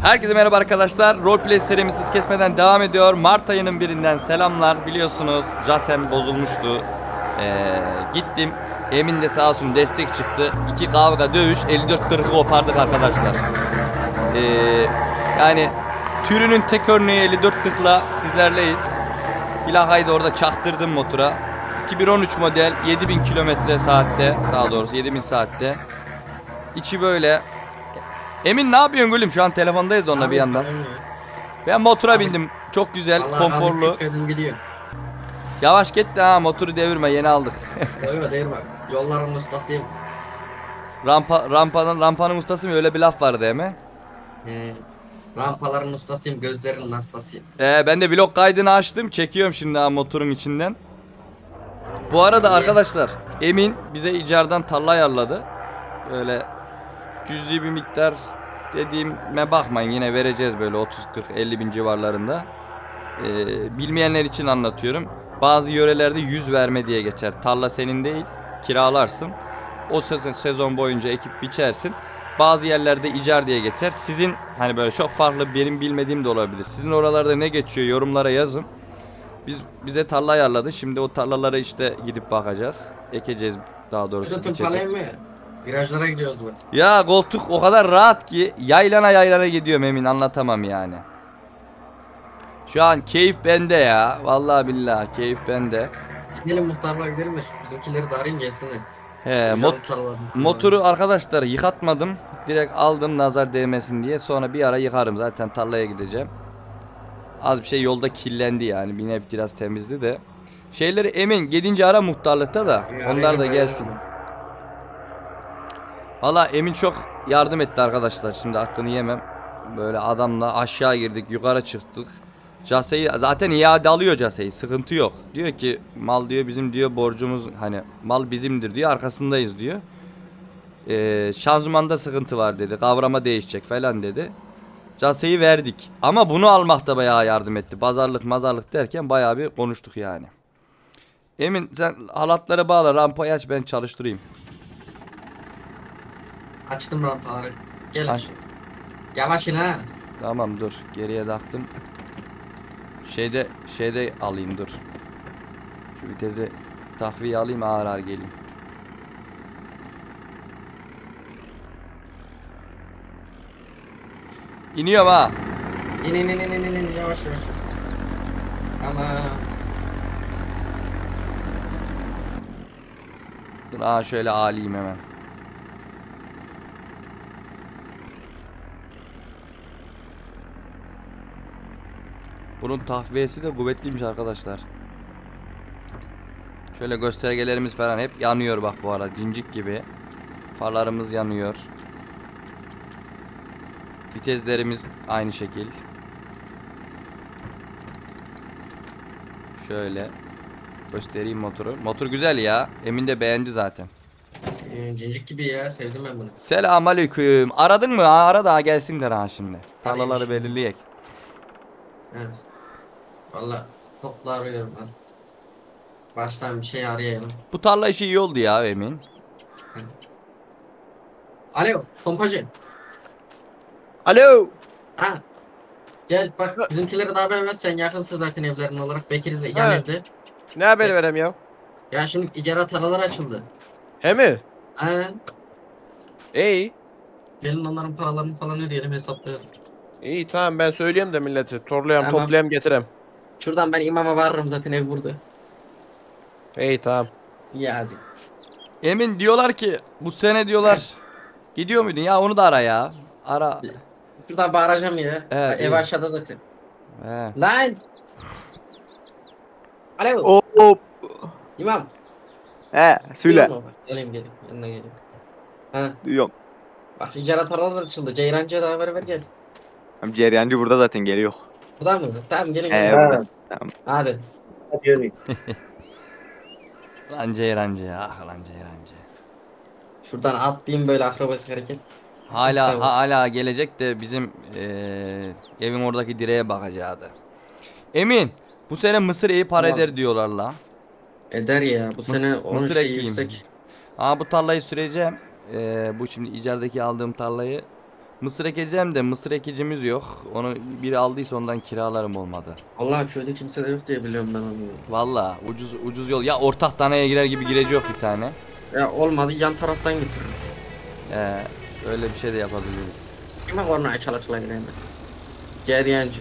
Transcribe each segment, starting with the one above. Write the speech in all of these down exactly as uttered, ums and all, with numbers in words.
Herkese merhaba arkadaşlar. Roleplay serimiz hız kesmeden devam ediyor. Mart ayının birinden selamlar. Biliyorsunuz Casem bozulmuştu. Ee, gittim. Emin de sağ olsun destek çıktı. İki kavga dövüş elli dört kırkı kopardık arkadaşlar. Ee, yani türünün tek örneği elli dört kırkla sizlerleyiz. Plakayı da orada çaktırdım motora. iki bin on üç model yedi bin kilometre saatte, daha doğrusu yedi bin saatte. İçi böyle. Emin ne yapıyorsun gülüm? Şu an telefondayız da onunla bir yandan. Ben motora Abi, bindim. Çok güzel, Allah konforlu. Gidiyor. Yavaş git de ha, motoru devirme, yeni aldık. Öyle değil bak. Yolların ustasıyım. Rampa rampanın rampanın ustası mı? Öyle bir laf vardı değil mi? He. Rampaların ustasıyım, gözlerinin hastasıyım. Ee, ben de vlog kaydını açtım. Çekiyorum şimdi ha, motorun içinden. Bu arada arkadaşlar, Emin bize icardan tarla ayarladı. Böyle cüzi bir miktar dediğime bakmayın, yine vereceğiz böyle otuz kırk elli bin civarlarında. Ee, bilmeyenler için anlatıyorum. Bazı yörelerde yüz verme diye geçer. Tarla senin değil, kiralarsın. O sezon, sezon boyunca ekip biçersin. Bazı yerlerde icar diye geçer. Sizin hani böyle çok farklı, benim bilmediğim de olabilir. Sizin oralarda ne geçiyor yorumlara yazın. Biz bize tarla ayarladı. Şimdi o tarlalara işte gidip bakacağız. Ekeceğiz, daha doğrusu biçeceğiz. Virajlara gidiyoruz bak. Ya koltuk o kadar rahat ki yaylana yaylana gidiyorum Emin, anlatamam yani. Şu an keyif bende ya. Vallahi billahi keyif bende. Gidelim muhtarlığa gidelim de şu bizimkileri de arayayım gelsinler. He, mot motoru arkadaşlar yıkatmadım. Direkt aldım nazar değmesin diye. Sonra bir ara yıkarım, zaten tarlaya gideceğim. Az bir şey yolda kirlendi yani. Bir nebze biraz temizdi de. Şeyleri Emin gidince ara muhtarlıkta da. Ya, onlar da gelsin. Valla Emin çok yardım etti arkadaşlar. Şimdi aklını yemem. Böyle adamla aşağı girdik, yukarı çıktık. Caseyi zaten iade alıyor Caseyi. Sıkıntı yok. Diyor ki mal diyor bizim diyor borcumuz, hani mal bizimdir diyor, arkasındayız diyor. Ee, şanzımanda sıkıntı var dedi. Kavrama değişecek falan dedi. Caseyi verdik. Ama bunu almakta bayağı yardım etti. Pazarlık mazarlık derken bayağı bir konuştuk yani. Emin sen halatları bağla, rampayı aç, ben çalıştırayım. Açtım rampaları. Gel. Aç. Yavaş in ha. Tamam dur, geriye taktım. Şeyde şeyde alayım dur. Şu vitesi takviye alayım, ağır ağır geleyim. İniyorum ha. İn in in in in in yavaş yavaş. Ama Dur ha, şöyle alayım hemen. Bunun takviyesi de kuvvetliymiş arkadaşlar. Şöyle göstergelerimiz falan hep yanıyor bak bu arada, cincik gibi. Farlarımız yanıyor. Viteslerimiz aynı şekil. Şöyle göstereyim motoru. Motor güzel ya. Emin de beğendi zaten. cincik gibi ya, sevdim ben bunu. Selamünaleyküm. Aradın mı? Ha, ara daha gelsinler ha şimdi. Tarlaları belirleyek. Evet. Valla topla arıyorum ben. Baştan bir şey arayalım. Bu tarla işi iyi oldu ya Emin. Alo, pompacı. Alo. Ha. Gel bak, bizimkilere de haber ver, sen yakınsın zaten evlerin olarak. Bekir de yan Evet. evde. Ne haber verem ya? Ya şimdi icra taralar açıldı. He mi? Ha. İyi. Gelin onların paralarını falan ödeyelim, hesaplayalım. İyi tamam, ben söyleyeyim de millete. Torlayayım, Tamam. toplayayım, getirem. Şuradan ben imama varırım, zaten ev burada. İyi tamam. İyi hadi. Emin diyorlar ki bu sene diyorlar. Gidiyor muydun ya, onu da ara ya. Ara. Şuradan bağıracağım ya. Evet, Ev iyi. aşağıda zaten. He. Lan! Alo. Hop. İmam. He söyle. Duyuyor musun? Geleyim geleyim. Yanına geleyim. Ha. Duyuyorum. Bak icra taralar açıldı. Ceyrancı'ya da haber ver, gel. Hem Ceryancı burada zaten geliyor. Burada mı? Tamam gelin He gelin. burada. Tamam. Hadi. Hadi yürü. Lan ceyrancı, ah lan ceyrancı. Şuradan atlayayım böyle akrobasik hareket. Hala Tamam. ha, hala gelecek de bizim eee, evin oradaki direğe bakacaktı. Emin, bu sene mısır iyi para Tamam. eder diyorlar la. Eder ya. Bu sene onun mısır şeyi ekeyim. yüksek. Aa, bu tarlayı süreceğim. Eee, bu şimdi icardaki aldığım tarlayı Mısır ekeceğim de mısır ekicimiz yok. Onu biri aldıysa ondan kiralarım olmadı. Allah köyde kimse de yok diye biliyorum ben onu. Valla ucuz ucuz yol. Ya ortak danaya girer gibi gireci yok bir tane. Ya olmadı yan taraftan getiririm. Ee, öyle bir şey de yapabiliriz. Kime kornaya çalışılan yine. Ceryancı.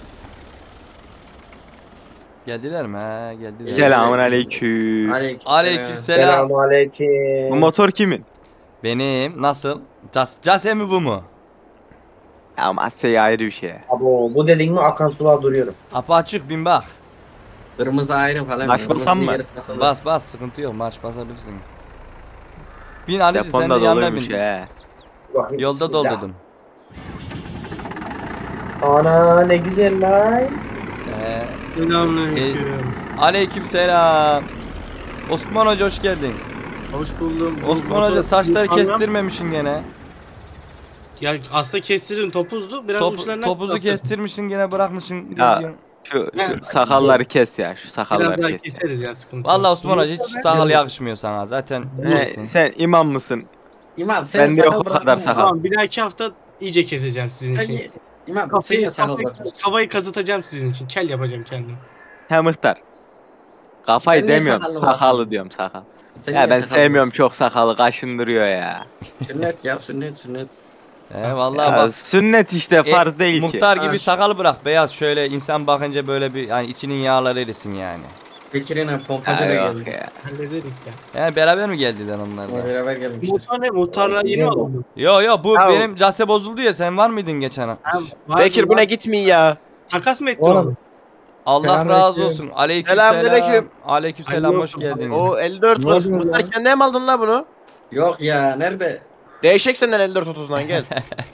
Geldiler mi? He geldiler. Selamun aleyküm. Aleyküm. Aleykümselam. Selamünaleyküm. Bu motor kimin? Benim nasıl? Cas Case mi bu mu? Ya masaya ayrı bir şey. Abo bu dediğin mi akan sular duruyorum. Apa açık bin bak. Kırmızı ayrı falan. Baş basam Kırmızı mı? yeri takılı. Bas bas sıkıntı yok marş basabilirsin. Bin Alici sen de Japon'da yanına doluymuş bin. he. Bakayım, Yolda bismillah. doldurdum. Ana ne güzel lan. Ee, Selamünaleyküm. aleykümselam. Osman Hoca hoş geldin. Hoş buldum. Osman Hoca saçları Yukarıdan- kestirmemişsin gene. Ya aslında kestirdin topuzdu. Biraz Top, uçlarından topuzu kısalttım. kestirmişsin gene bırakmışsın. Ya. diyorsun. Şu, şu sakalları kes ya. Şu Biraz sakalları daha kes. keseriz ya sıkıntı. Vallahi yok. Osman Hoca hiç sakal yakışmıyor sana zaten. He, iyisin. sen imam mısın? İmam sen Bende yok o kadar sakal. Tamam bir dahaki hafta iyice keseceğim sizin Sen için. ye- İmam sen Kafayı, de sakal kafayı, bırakmışsın. kafayı kazıtacağım sizin için. Kel yapacağım kendim. He mıhtar. Kafayı Sen niye demiyorum. sakallı Sakalı bakıyorsun? diyorum sakal. Sen Ya niye ben sakal sevmiyorum çok sakalı kaşındırıyor ya. bırakıyorsun? Sünnet ya sünnet sünnet. He vallahi Ya bak. sünnet işte E, farz değil ki. Muhtar gibi Ha, sakal bırak beyaz şöyle insan bakınca böyle bir yani içinin yağları erisin yani. Bekir'ine pompacı Ya da yok geldi. ya. Hallederiz ya. Yani beraber mi geldiler onlar da? Beraber gelmişler. Muhtar ne? Muhtarlar yeni mi alındı? Yo yo bu Ya- benim case bozuldu ya sen var mıydın geçen hafta? Bekir bu ne gitmiyor ya? Takas mı ettin Oğlum. onu? Allah Selamünaleyküm. razı olsun. Aleykümselam. Selamünaleyküm. Aleykümselam hoş Aleyküm. geldiniz. O elli dört Ne var. oluyor Muhtar lan? kendine mi aldın la bunu? Yok ya nerede? Değişik senden elli dört otuzdan gel.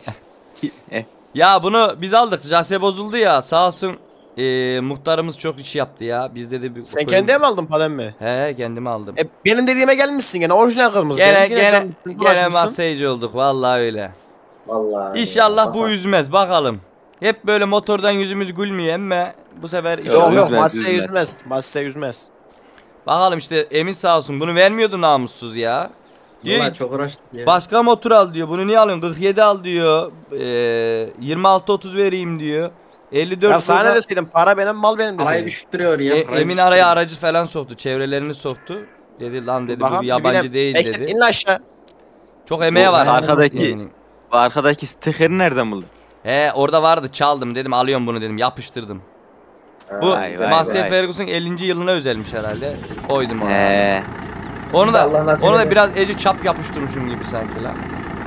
Eh, Ya bunu biz aldık. Case bozuldu ya. Sağ olsun eee, muhtarımız çok iş yaptı ya. Biz dedi bir Sen kendine mi aldın padem mi? He kendimi aldım. E, benim dediğime gelmişsin gene orijinal kırmızı. Gene Benim gene gelmişsin, gene bulaşmışsın. masajcı olduk vallahi öyle. Vallahi. İnşallah bu üzmez bakalım. Hep böyle motordan yüzümüz gülmüyor ama bu sefer Yok, Yok inşallah- yok Yüzmez, masaya yüzmez. yüzmez. Masaya yüzmez. Bakalım işte Emin sağ olsun bunu vermiyordu namussuz ya. Diyor Valla ki, çok uğraştık ya. başka motor al diyor. Bunu niye alıyorsun? kırk yedi al diyor. Ee, yirmi altı otuz vereyim diyor. elli dört Ya sana burada- ne deseydim para benim mal benim Parayı deseydim. düşürtüyor ya. E, parayı Emin düşürtüyor. araya aracı falan soktu. Çevrelerini soktu. Dedi lan dedi bu Bakalım, bir yabancı dibine- değil Bekle, dedi. in aşağı. Çok emeği var. arkadaki- Emin'in. Bu arkadaki stikeri nereden buldun? He orada vardı çaldım dedim alıyorum bunu dedim yapıştırdım. Bu Vay, vay, Massey vay. Ferguson ellinci yılına özelmiş herhalde. Koydum onu. He. Onu da Allah nasip onu da eder. biraz eci çap yapıştırmışım gibi sanki lan.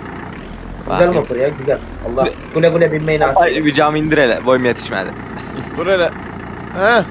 Güzel motor ya güzel. Allah güle güle binmeyi nasip Ay, etsin. bir cam indir hele. Boyum yetişmedi. Dur hele. He.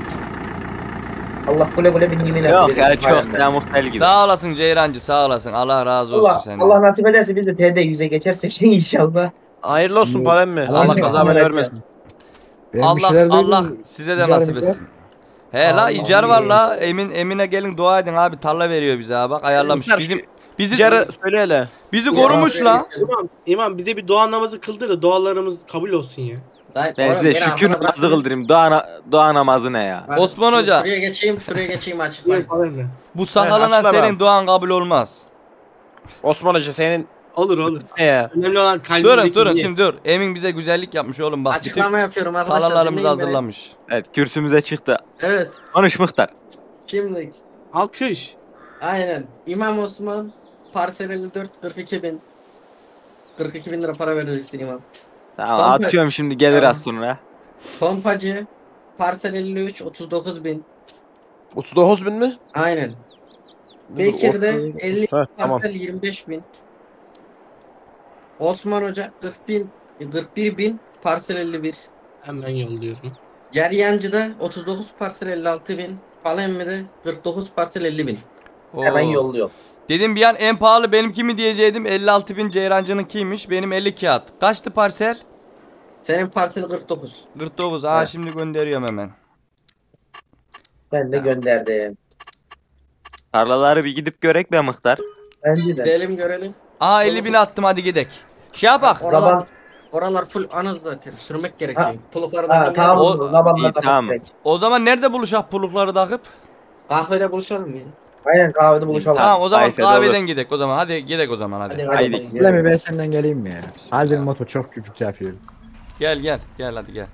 Allah güle güle binmeyi nasip Yok etsin. ya çok Hayırlı. da muhtel gibi. Sağ olasın Ceyrancı sağ olasın. Allah razı olsun Allah, senden. Allah nasip ederse biz de T D yüze geçersek inşallah. Hayırlı olsun padem mi? Allah Allah razı kaza olsun. vermesin. Allah Allah size de İcar nasip bize. etsin. He la Allah icar var Allah. la. Emin Emine gelin dua edin abi tarla veriyor bize ha bak ayarlamış. Muhtar, Bizim bizi Ticarı söyle hele. bizi Ya, korumuş oraya la. geçelim. İmam, İmam bize bir dua namazı kıldır da dualarımız kabul olsun ya. Lan, Ben oğlum, size beni şükür arkada namazı bırakmayın. kıldırayım. Dua, na- dua namazı ne ya? Bak, Osman şu- Hoca. Şuraya geçeyim şuraya geçeyim açıklayın. Buyur padem mi? Bu sakalına açla senin ben. duan kabul olmaz. Osman Hoca senin Olur olur. ne ya? Önemli olan kalbindeki Durun durun niyet. şimdi dur. Emin bize güzellik yapmış oğlum bak. Bütün Açıklama yapıyorum arkadaşlar. talalarımızı dinleyin beni. hazırlamış. Evet kürsümüze çıktı. Evet. Konuş muhtar. Şimdi Alkış. aynen. İmam Osman parsel elli dört kırk iki bin. kırk iki bin lira para vereceksin imam. Tamam Tamam. atıyorum şimdi gelir Tamam. az sonra. Pompacı parsel elli üç otuz dokuz bin. otuz dokuz bin mi? Aynen. Dur, Bekir'de otuz- elli Ha, tamam. parsel yirmi beş bin. Osman Hoca kırk bin kırk bir bin parsel elli bir. Hemen yolluyorum. Ceryancı'da otuz dokuz parsel elli altı bin. Palemmi'de kırk dokuz parsel elli bin. Hemen Oo. yolluyor. Dedim bir an en pahalı benimki mi diyeceydim. elli altı bin Ceyrancı'nınkiymiş. Benim elli kağıt. Kaçtı parsel? Senin parsel kırk dokuz. kırk dokuz. Aa Evet. şimdi gönderiyorum hemen. Ben de gönderdim. Tarlaları bir gidip görek be muhtar. Bence de. Gidelim görelim. Aa elli bin attım hadi gidek. Şey yapak. Oralar, Zaman- oralar full anız zaten. Sürmek gerekiyor. Ha. Pulukları Ha, da tamam O- zamanla iyi, tamam. kapatacak. O zaman nerede buluşak pulukları takıp? Kahvede buluşalım ya. Aynen kahvede buluşalım. Tamam o zaman Ayfe'de kahveden olur. gidek o zaman. Hadi gidek o zaman hadi. Hadi Haydi. hadi. Öyle mi ben senden geleyim mi ya? Bismillah. Haldin motor çok küçük yapıyor. Gel gel gel hadi gel.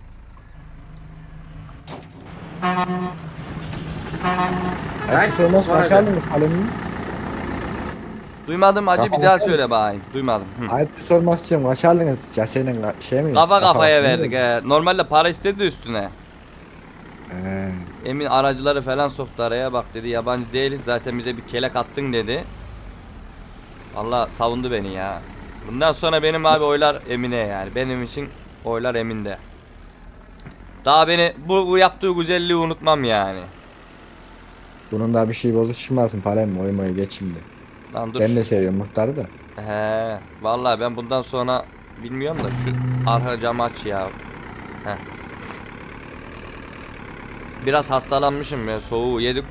Belki sormaz sonra kaç aldınız kalemini? Duymadım acı bir Kafa daha kafaya söyle bakayım. Duymadım. Hı. Ayıp sormak istiyorum kaç aldınız? Caseyle ka- şey mi? Kafa kafaya kafaya verdik he. Normalde para istedi de üstüne. He. Emin aracıları falan soktu araya, bak dedi yabancı değiliz zaten bize bir kelek attın dedi. Valla savundu beni ya. Bundan sonra benim abi oylar Emine yani. Benim için oylar Emin'de. Daha beni bu, bu yaptığı güzelliği unutmam yani. Bunun da bir şey bozuk çıkmasın Palem oy moy geç şimdi. Lan dur. Ben de seviyorum muhtarı da. He, vallahi ben bundan sonra bilmiyorum da şu arka camı aç ya. Heh. Biraz hastalanmışım ya, soğuğu yedik.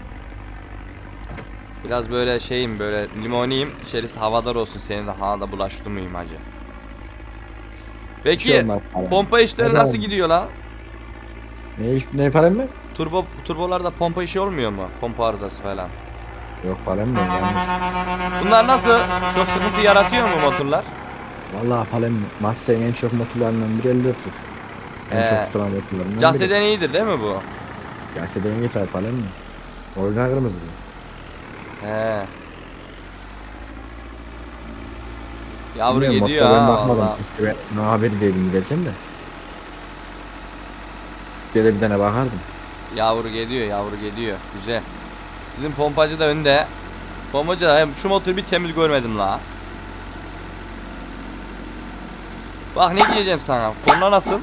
Biraz böyle şeyim, böyle limoniyim. İçerisi havadar olsun, senin de havada bulaştı mıyım hacı? Bir şey Peki olmaz Palem. pompa işleri Neden? nasıl gidiyor lan? Ne iş ne Palem mi? Turbo turbolarda pompa işi olmuyor mu? Pompa arızası falan. Yok Palem mi? Yani. Bunlar nasıl? Çok sıkıntı yaratıyor mu motorlar? Vallahi Palem Massey'in en çok motorlarından biri elli dört. En He. çok tutulan motorlarından biri. Caseden iyidir değil mi bu? Case'den yeter Palem mi? Orijinal kırmızı bu. He. Yavru Bilmiyorum, gidiyor motora ben ha bakmadım. valla. İşte ben ne haberi değilim giderken de. Bir de bir tane bakardım. Yavru gidiyor, yavru gidiyor. Güzel. Bizim pompacı da önde. Pompacı da hem şu motoru bir temiz görmedim la. Bak ne diyeceğim sana. Korna nasıl?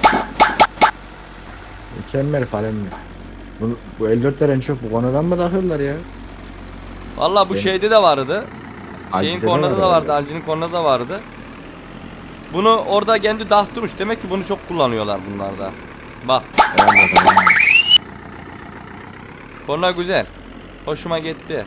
Mükemmel Palem mi? Bu, bu elli dörtler en çok bu konudan mı takıyorlar ya? Valla bu Benim- şeyde de vardı. Şeyin Alci'de de kornada var da vardı. herhalde. Alcinin kornada da vardı. Bunu orada kendi dağıttırmış. Demek ki bunu çok kullanıyorlar bunlarda. Bak. Herhalde Palem mi? Korna güzel. Hoşuma gitti.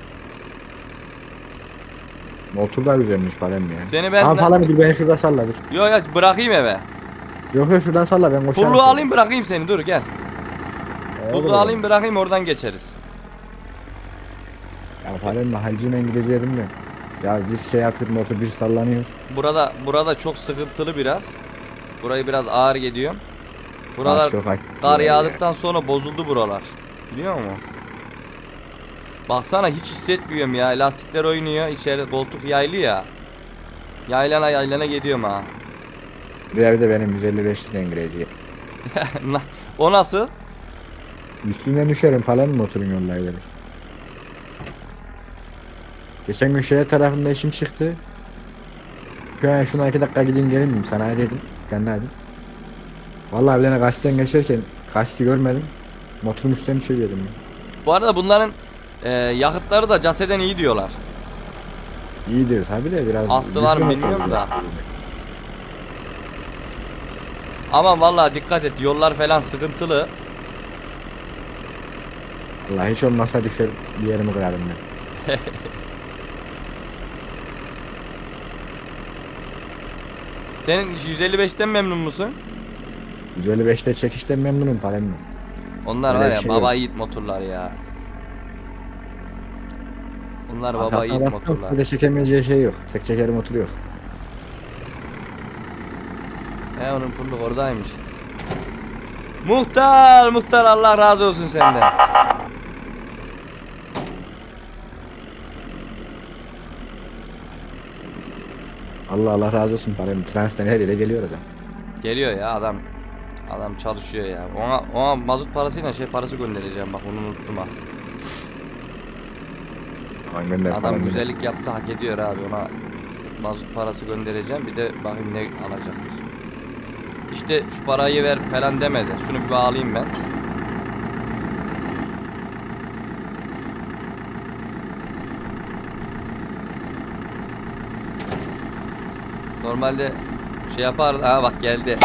Motor da güzelmiş Palem ya. Seni ben... Ama Palem dur beni şurada salla dur. Yok yok bırakayım eve. Yok yok şuradan salla ben koşarım. Pulluğu alayım bırakayım seni, dur gel. Ee, olur Pulluğu o alayım zaman. bırakayım, oradan geçeriz. Ya Palem mi? Halciyle gideceğim de. Ya bir şey yapıyor motor bir sallanıyor. Burada burada çok sıkıntılı biraz. Burayı biraz ağır gidiyorum. Ha, Buralar çok haklı kar ya. yağdıktan sonra bozuldu buralar. Biliyor musun? Baksana hiç hissetmiyorum ya. Lastikler oynuyor. İçeride koltuk yaylı ya. Yaylana yaylana gidiyorum ha. Buraya bir de benim yüz elli beşten gireceğim. O nasıl? Üstünden düşerim Palem mi motorun yoluna gidelim. Geçen gün şehir tarafında işim çıktı. Ben şuna iki dakika gideyim gelin dedim sana dedim. Kendine dedim. Vallahi bir tane gazeteden geçerken gazeteyi görmedim. Motorun üstüne düşüyordum. Ya. Bu arada bunların e, yakıtları da Case'den iyi diyorlar. İyi diyor tabi de biraz. Aslı var mı düşün bilmiyorum motoru. da. Ama vallahi dikkat et, yollar falan sıkıntılı. Vallahi hiç olmazsa düşer bir yerimi kırarım ben. Senin yüz elli beşten memnun musun? yüz elli beşte çekişten memnunum Palem mi? Onlar Öyle var bir ya şey baba yok. yiğit motorlar ya. Onlar baba Arkasına yiğit baktım, motorlar. bir de çekemeyeceği şey yok. Tek çeker motor yok. He onun pulluk oradaymış. Muhtar, muhtar Allah razı olsun senden. Allah Allah razı olsun Palem. Trans'ten her yere geliyor adam. Geliyor ya adam. Adam çalışıyor ya. Ona ona mazot parasıyla şey parası göndereceğim, bak onu unuttum ha. Aman gönder Adam Palem, güzellik yaptı, hak ediyor abi, ona mazot parası göndereceğim, bir de bakayım ne alacakmış. İşte şu parayı ver falan demedi. Şunu bir bağlayayım ben. Normalde şey yapardı. Ha bak geldi.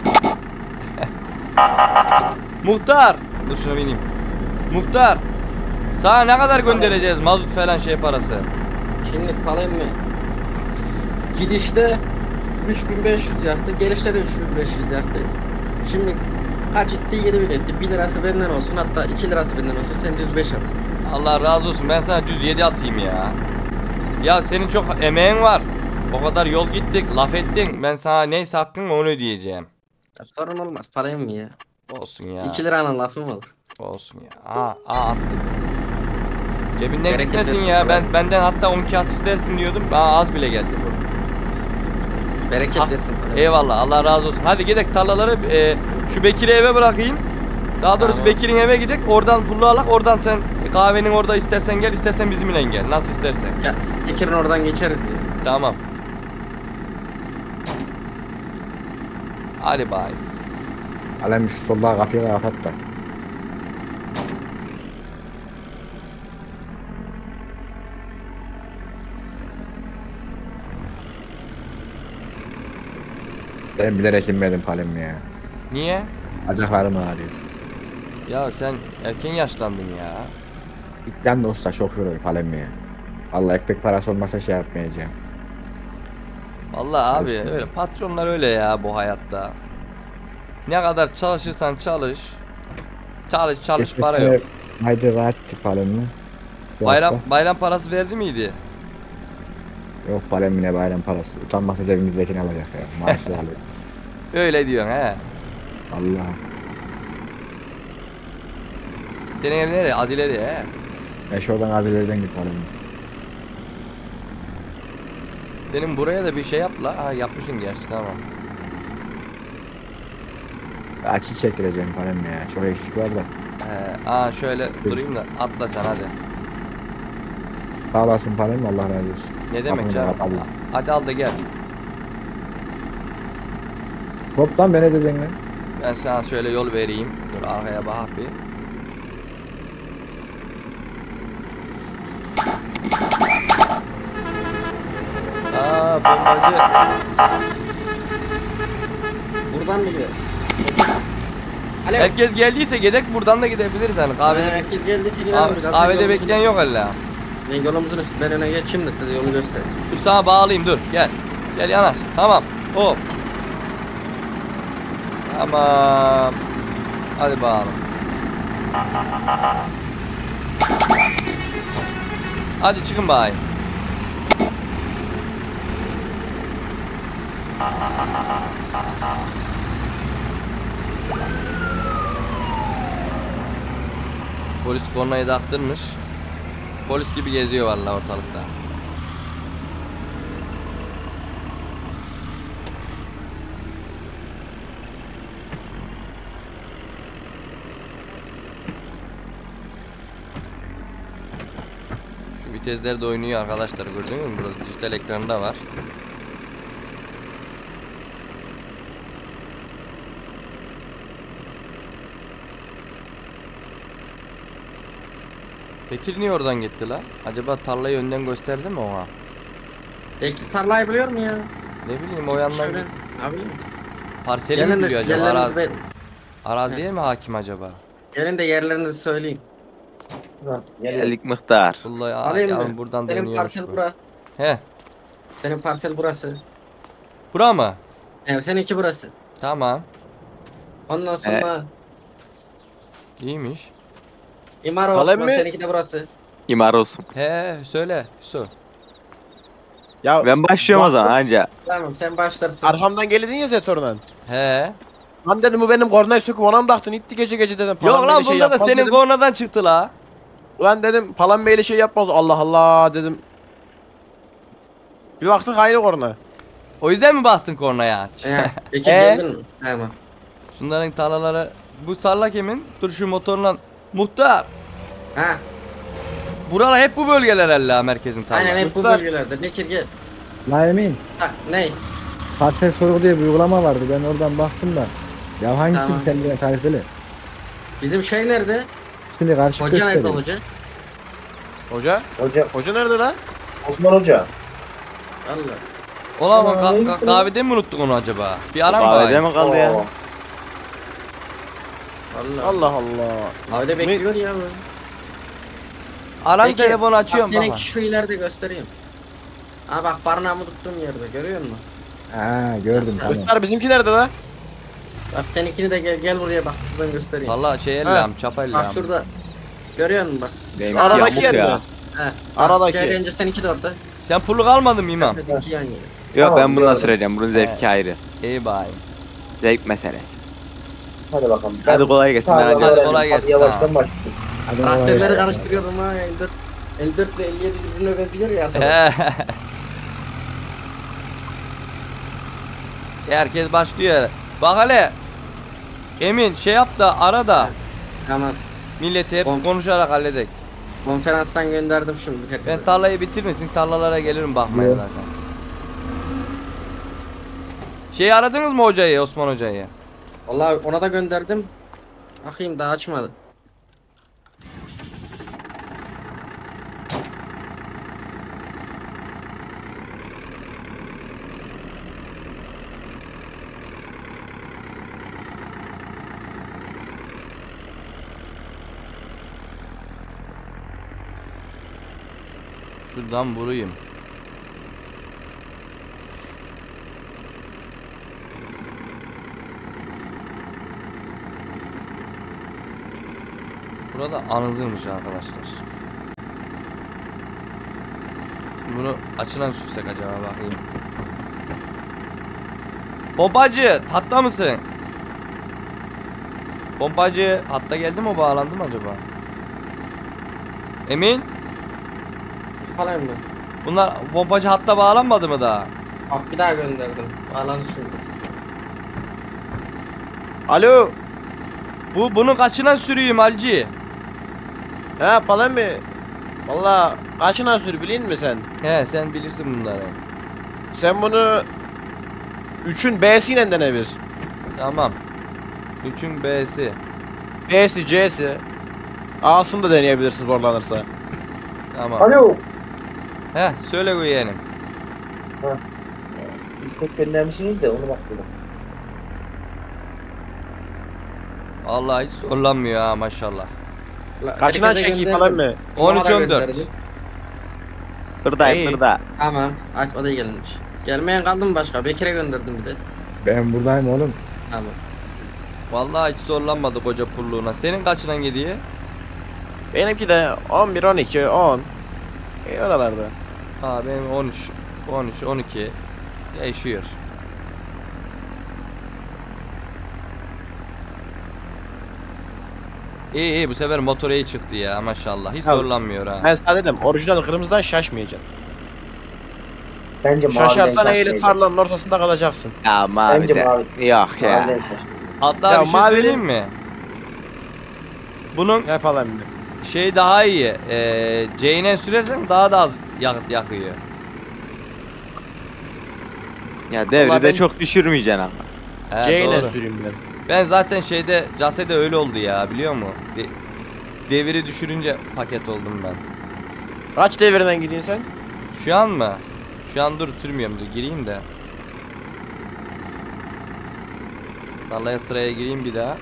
Muhtar. Dur şuna bineyim. Muhtar. Sana ne kadar göndereceğiz mazot falan şey parası? Şimdi kalayım mı? Gidişte üç bin beş yüz yaktı, gelişte de üç bin beş yüz yaktı. Şimdi kaç etti? yedi bin etti. bir lirası benden olsun, hatta iki lirası benden olsun, sen düz beş at. Allah razı olsun. Ben sana düz yedi atayım ya. Ya senin çok emeğin var. O kadar yol gittik, laf ettin. Ben sana neyse hakkın onu ödeyeceğim. Ya sorun olmaz. Parayım mı ya? Olsun ya. iki liranın lafı mı olur? Olsun ya. Aa, aa attım. Cebinden Bereket gitmesin versin ya. falan. Ben benden hatta on kağıt istersin diyordum. Aa, az bile geldi bu. Bereket Ha, versin. parayı. Eyvallah. Allah razı olsun. Hadi gidelim tarlaları e, şu Bekir'i eve bırakayım. Daha doğrusu Tamam. Bekir'in eve gidelim. Oradan pullu alak. Oradan sen kahvenin orada istersen gel, istersen bizimle gel. Nasıl istersen. Ya Bekir'in oradan geçeriz ya. Tamam. Hadi bay. Alem şu solda kapıyı da kapat da. Ben bilerek inmedim Palem ya. Niye? Bacaklarım ağrıyor. Ya sen erken yaşlandın ya. İlkten de olsa çok yoruyor Palem ya. Allah ekmek parası olmasa şey yapmayacağım. Vallahi abi öyle patronlar öyle ya bu hayatta. Ne kadar çalışırsan çalış. Çalış çalış para yok. Haydi rahat tip Palem mi? Bu Bayram hafta. bayram parası verdi miydi? Yok Palem mi ne bayram parası. Utanmasa cebimizdekini alacak ya. Maaşlı alıyor. Öyle diyorsun he. Allah. Senin ev nereye? Adileri he. Eş oradan azilerden git Palem. Senin buraya da bir şey yap la. Ha yapmışsın gerçi tamam. Açı çektireceğim Palem ya. Çok eksik var da. He, aa şöyle durayım da atla sen hadi. Sağ olasın Palem Allah razı olsun. Ne demek Kapını canım? da kapalı. Hadi al da gel. Hop lan ben edeceğim lan. Ben sana şöyle yol vereyim. Dur arkaya bak bir. Aa bombacı. Buradan biliyor. Alo. Herkes geldiyse gidek buradan da gidebiliriz hani kahvede. Herkes geldiyse gidelim. Kahve- Zaten kahvede yolumuzun bekleyen yok hala. üstü- Ben yolumuzun üstü. Ben öne geçeyim de size yolu göstereyim. Dur sana bağlayayım dur gel. Gel yanaş. Tamam. Hop. Tamam. Hadi bakalım. Hadi çıkın bari. Polis kornayı taktırmış. Polis gibi geziyor vallahi ortalıkta. Şu vitesler de oynuyor arkadaşlar, gördünüz mü? Burada dijital ekranda var. Bekir niye oradan gitti la? Acaba tarlayı önden gösterdi mi ona? Bekir tarlayı biliyor mu ya? Ne bileyim o yandan Şöyle. gitti. Abi. Parseli mi Gelin de biliyor acaba? yerlerinizi Arazi, verin. araziye mi hakim acaba? Gelin de yerlerinizi söyleyeyim. Lan, gel. Geldik muhtar. Vallahi Alayım ya, mı? buradan Senin dönüyormuş parsel bu. bura. He. Senin parsel burası. Bura mı? Evet seninki burası. Tamam. Ondan sonra İyiymiş. İmar Kalem Osman mi? seninki de burası. İmar olsun. He söyle. Su. Ya Ben başlıyorum o zaman anca. Tamam sen başlarsın. arkamdan geldin ya Zetor'dan. He. Lan dedim bu benim kornayı söküp ona mı taktın? İtti gece gece dedim. Palan Yok lan böyle şey bunda da yapmaz senin dedim. kornadan çıktı la. Ulan dedim Palan Bey'le şey yapmaz. Allah Allah dedim. Bir baktık aynı korna. O yüzden mi bastın kornaya? He, Bekir Ee? geldin mi? Tamam. Şunların tarlaları. Bu tarla kimin? Dur şu motorla. Muhtar. Ha, Buralar hep bu bölgeler ella merkezin tarla. aynen hep bu Muhtar. bölgelerde. Bekir gel. La Emin. Ha, ne? Parsel sorgu diye bir uygulama vardı. Ben oradan baktım da. Ya hangisini Tamam. sen bile tarifeli? Bizim şey nerede? İkisini karşı Hoca nerede gösteriyor. hoca? Hoca? Hoca, Hoca nerede lan? Osman Hoca. Allah. Ulan o Aa, ka- ne ka- gitti kahvede mi unuttuk onu acaba? Bir ara mı Kahvede bari? mi kaldı ya? Oo. Allah. Allah Allah. Abi de bekliyor ya bu. Aran Peki, telefonu açıyorum bak senin baba. şu ileride göstereyim. Ha bak barınağımı tuttuğum yerde görüyor musun? Ha gördüm tamam. Muhtar bizimki nerede lan? Bak seninkini de gel, gel buraya bak şuradan göstereyim. Valla şey Ha. ellam, çapa ellam. Bak şurada. Görüyor musun bak? Benimki Aradaki yamuk yer ya. mi? He. Aradaki. Gel önce seninki de orada. Sen pulluk almadın mı İmam? Bizimki yan yana. Yok Tamam, ben bununla biliyorum. süreceğim. Bunun zevki ayrı. İyi bari. Zevk meselesi. Hadi bakalım. Hadi kolay gelsin. Ben Tamam, hadi. Hadi öğrenelim. kolay gelsin. Hadi yavaştan başlayalım. Hadi kolay Traktörleri gelsin. karıştırıyorum ha. elli dört, elli dört ile elli yedi birbirine benziyor ya. Tamam. Herkes başlıyor. Bak hele. Emin şey yap da ara da Tamam. milleti hep Kon- konuşarak halledek. Konferanstan gönderdim şimdi herkese. Ben tarlayı bitirmesin, tarlalara gelirim bakmaya Yok. zaten. Şeyi aradınız mı hocayı, Osman hocayı? Vallahi ona da gönderdim. Bakayım daha açmadı. Şuradan vurayım. Burada anızırmış arkadaşlar. Şimdi bunu açılan sürsek acaba bakayım. Pompacı, hatta mısın? Pompacı hatta geldi mi, o bağlandı mı acaba? Emin? Yapalım mı? Bunlar pompacı hatta bağlanmadı mı daha? Bak bir daha gönderdim. Bağlandı şimdi. Alo. Bu bunu kaçına sürüyüm Alci? He falan mı? Valla kaçına sür bilin mi sen? He sen bilirsin bunları. Sen bunu üçün B'siyle denevir. Tamam. üçün B'si. B'si, C'si. A'sını da deneyebilirsin zorlanırsa. Tamam. Alo. He söyle yeğenim. İstek göndermişsiniz de onu bakıyorum. Vallahi hiç zorlanmıyor ha maşallah. La- Kaçına herkese çekeyim gönderdim. falan mı? on üç Ona da on dört. gönderdim. Fırdayım İyi. fırda. Tamam. Aç o da gelmiş. Gelmeyen kaldı mı başka? Bekir'e gönderdim bir de. Ben buradayım oğlum. Tamam. Vallahi hiç zorlanmadı koca pulluğuna. Senin kaçına gidiyor? Benimki de on bir, on iki, on. E oralarda. Ha benim on üç, on üç, on iki değişiyor. İyi iyi bu sefer motor iyi çıktı ya maşallah. Hiç Ya, zorlanmıyor ha. Ben sana dedim orijinal kırmızıdan şaşmayacaksın. Bence maviden Şaşarsan eğili şaşmayacak. tarlanın ortasında kalacaksın. Ya mavi Bence de. mavi. Yok ya. Maviden şaşmayacak. Hatta Ya bir şey mavinin- söyleyeyim mi? Bunun Ne falan mı? şey daha iyi. Ee, C'ine sürersen daha da az yakıt yakıyor. Ya devri Vallahi de ben- çok düşürmeyeceksin ama. He, C ile doğru. süreyim ben. Ben zaten şeyde Case'de öyle oldu ya biliyor musun? De- deviri düşürünce paket oldum ben. Kaç devirden gidiyorsun sen? Şu an mı? Şu an dur sürmüyorum dur gireyim de. Tarlaya sıraya gireyim bir daha.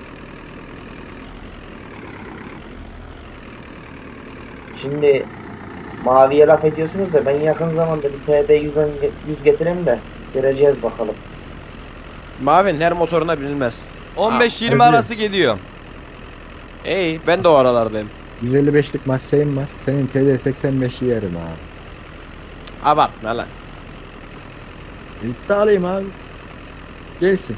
Şimdi maviye laf ediyorsunuz da ben yakın zamanda bir T D yüz getireyim de göreceğiz bakalım. Mavinin her motoruna binilmez. on beş yirmi hadi. arası gidiyorum. İyi ben de o aralardayım. yüz elli beşlik masayım var. Senin T D seksen beşi yerim abi. Abartma lan. İddialıyım abi. Gelsin.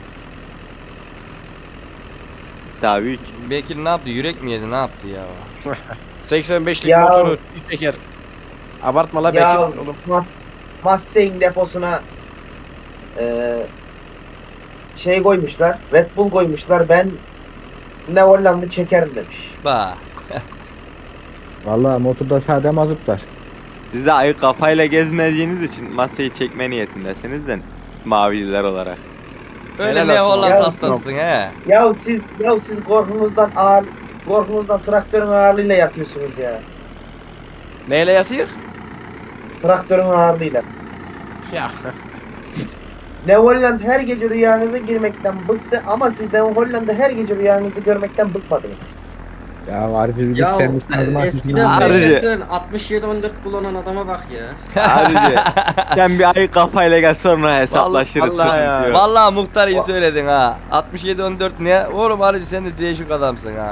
Daha büyük. Bekir ne yaptı? Yürek mi yedi? Ne yaptı ya? seksen beşlik Ya. motoru bir çeker. Abartma la Ya Bekir. Oğlum. Mas Mustang deposuna eee şey koymuşlar, Red Bull koymuşlar. Ben ne Hollanda'yı çekerim demiş. Bak. Vallahi motorda sade mazot var. Siz de ayı kafayla gezmediğiniz için masayı çekme niyetindesiniz de mavililer olarak. Öyle Helal ne olsun. Holland Ya, hastasın he. Ya siz ya siz korkunuzdan ağır korkunuzdan traktörün ağırlığıyla yatıyorsunuz ya. Neyle yatıyor? Traktörün ağırlığıyla. Ya. Ne Holland her gece rüyanıza girmekten bıktı ama siz de Hollanda her gece rüyanızda görmekten bıkmadınız. Ya Arif'i bir Ya sen misin? eskiden Harcı. Mercedes'in altmış yedi on dört kullanan adama bak ya. Abici sen bir ayı kafayla gel sonra hesaplaşırız. Vallahi sıkıntı ya. yok. Vallahi muhtar iyi söyledin ha. altmış yedi on dört ne? Oğlum Arıcı sen de değişik adamsın ha.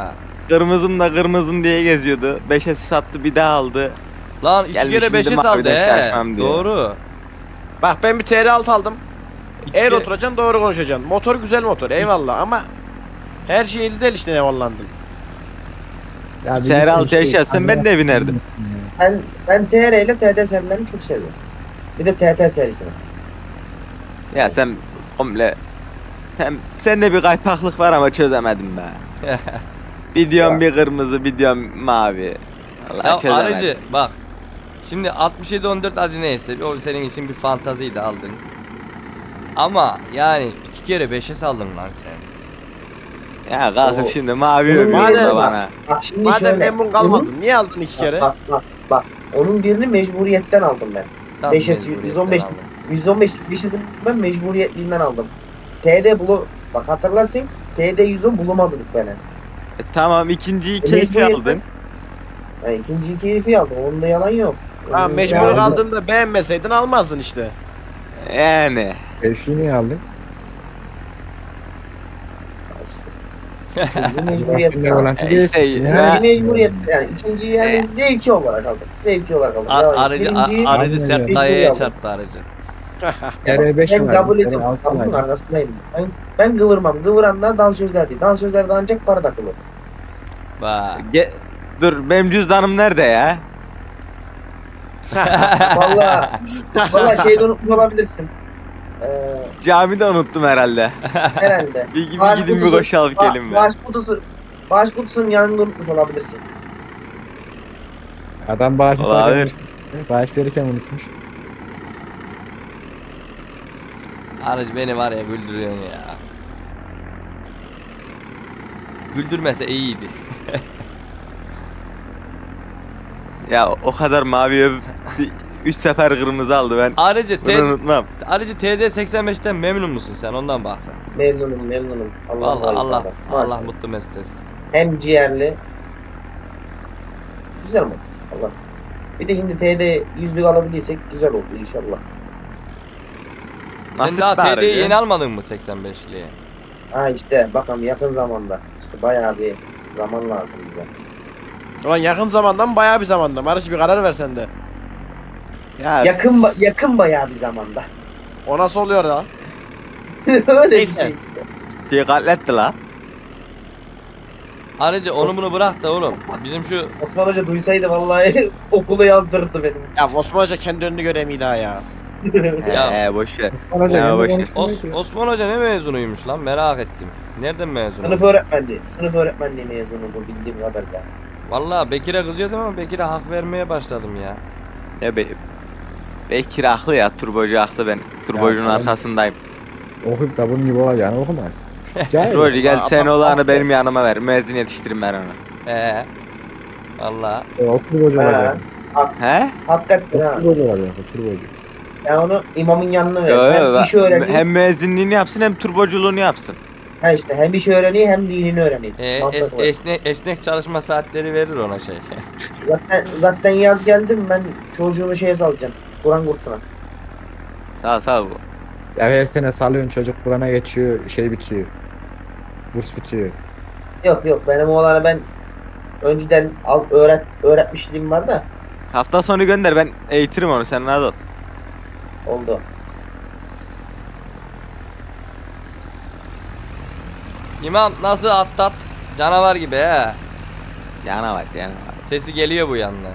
Kırmızım da kırmızım diye geziyordu. beş S sattı bir daha aldı. Lan iki Gelmiş kere şimdi beşe saldı maviden he. şaşmam diyor. Doğru. Bak ben bir T R altı aldım. İki Eğer kere- oturacaksın doğru konuşacaksın. Motor güzel motor eyvallah ama her şey eli değil işte ne vallandın. Ya T R altı yaşasın ben de binerdim. Ben, ben T R ile T D serilerini çok seviyorum. Bir de T T serisini. Ya sen komple hem sende bir kaypaklık var ama çözemedim be. Bir diyorum Ya. bir kırmızı, bir diyorum mavi. Allah Ya çözemedim. aracı bak. Şimdi altmış yedi on dört hadi neyse o senin için bir fantaziydi aldın. Ama yani iki kere beşe saldın lan sen. Ya kalkıp O- şimdi mavi Onun övüyor madem- burada bana. Bak şimdi Madem şöyle. memnun kalmadın niye aldın iki kere? Bak bak bak. Onun birini mecburiyetten aldım ben. Tam beş S mecburiyetten yüz on beş aldın. yüz on beşlik bir şeysi ben mecburiyetliğinden aldım. T D bulu bak hatırlarsın T D yüz on bulamadık beni. E, tamam ikinciyi E, keyfi mecburiyetten- aldın. Yani ikinciyi keyfi aldım. Onda yalan yok. Ha Onun mecbur yalan- kaldığında beğenmeseydin almazdın işte. Yani. Eşliği niye aldın? İkinci mecburiyetten Ne aldım. olan E, işte Ya. ya, İkinci mecburiyet yani ikinci yani zevki olarak aldım. Zevki olarak aldım. A- Ya, aracı birinciyi a- aracı Aynen sert öyle. kayaya Mecburi çarptı aracı. T R beş ben mi kabul aldın? ediyorum. T R altı mı Kapının aldın? arkasındayım. Ben, ben kıvırmam. Kıvıranlar dansözler değil. Dansözlerde ancak para takılı. Bak. ge- dur benim cüzdanım nerede ya? Valla valla şeyde unutmuş olabilirsin. Ee, Camide unuttum herhalde. herhalde. Bir, bir Bağış gidin bir kutusu- koşu alıp Ba- gelin be. Bağış kutusu Bağış kutusunun yanında unutmuş olabilirsin. Adam bağış Olabilir. Bağış verirken unutmuş. Aracı beni var ya güldürüyorsun ya. Güldürmese iyiydi. Ya o kadar mavi övüp bir- üç sefer kırmızı aldı ben. Aracı Bunu T unutmam. Aracı T D seksen beşten memnun musun sen? Ondan bahset. Memnunum memnunum. Allah Vallahi Allah Allah. Allah mutlu mesut etsin. Hem ciğerli. Güzel mi? Allah. Bir de şimdi T D yüzlük alabildiysek güzel oldu inşallah. Sen Nasip daha be T D'yi aracı. yeni almadın mı seksen beşliğe? Ha işte bakalım yakın zamanda. İşte bayağı bir zaman lazım bize. Ulan yakın zamandan bayağı bir zamandan. Barış bir karar ver sen de. Ya Yakın ba- yakın bayağı bir zamanda. O nasıl oluyor ya? Öyle bir Neyse. şey işte. bir katletti la. Aracı onu bunu bırak da oğlum. Bizim şu Osman Hoca duysaydı vallahi okulu yazdırdı benim. Ya Osman Hoca kendi önünü göremiyor daha ya. Ya. He boş ver. Olacak, Ya yanında boş ver. konuşmuyor Os- ki. Osman Hoca ne mezunuymuş lan merak ettim. Nereden mezun? Sınıf oldu? öğretmenliği. Sınıf öğretmenliği mezunu bu bildiğim kadarıyla. Vallahi Bekir'e kızıyordum ama Bekir'e hak vermeye başladım ya. Ya be Bekir haklı ya, turbocu haklı ben. Turbocunun Ya, arkasındayım. Okuyup da bunun gibi olacağını okumaz. Cahil. Turbocu gel Aa, sen bak- olanı benim yanıma ver. Müezzin yetiştirin ben onu. He. Vallahi. E, Otur bocu Ha, olacak. He? hakikaten ha. Otur bocu olacak. Otur bocu. Sen onu imamın yanına ver. Yo, yo, hem bak, iş öğreniyor. hem müezzinliğini yapsın hem turboculuğunu yapsın. Ha işte hem iş öğreniyor hem dinini öğreniyor. E, es- Mantıklı. esnek, esnek çalışma saatleri verir ona şey. Zaten, zaten yaz geldim ben çocuğumu şeye salacağım. Kur'an kursuna. Sağ sağ bu. Ya her sene salıyorsun çocuk Kur'an'a geçiyor şey bitiyor. Burs bitiyor. Yok yok benim oğlana ben önceden al, öğret, öğretmişliğim var da Hafta sonu gönder ben eğitirim onu sen rahat ol. oldu. İmam nasıl atlat? Canavar gibi he. Canavar canavar. Sesi geliyor bu yanına.